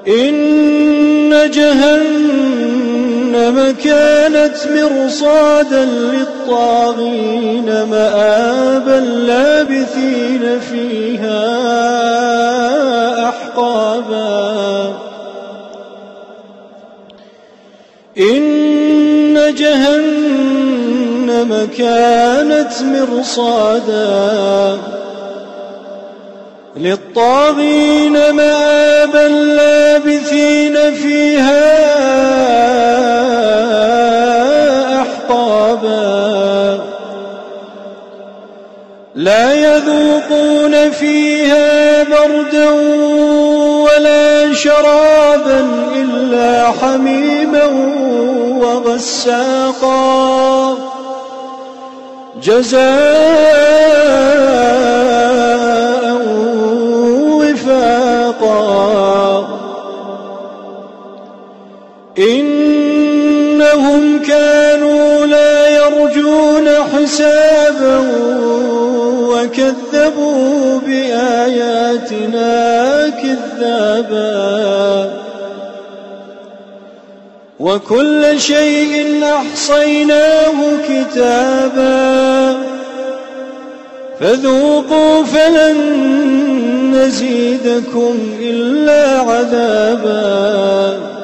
إن جهنم كانت مرصادا للطاغين مآبا لابثين فيها أحقابا إن جهنم كانت مرصادا للطاغين مآبا لابثين فيها أحقابا لا يذوقون فيها بردا ولا شرابا إلا حميما وغساقا جزاء وفاقا إنهم كانوا لا يرجون حسابا وكذبوا بآياتنا كذابا وكل شيء أحصيناه كتابا فذوقوا فلن نزيدكم إلا عذابا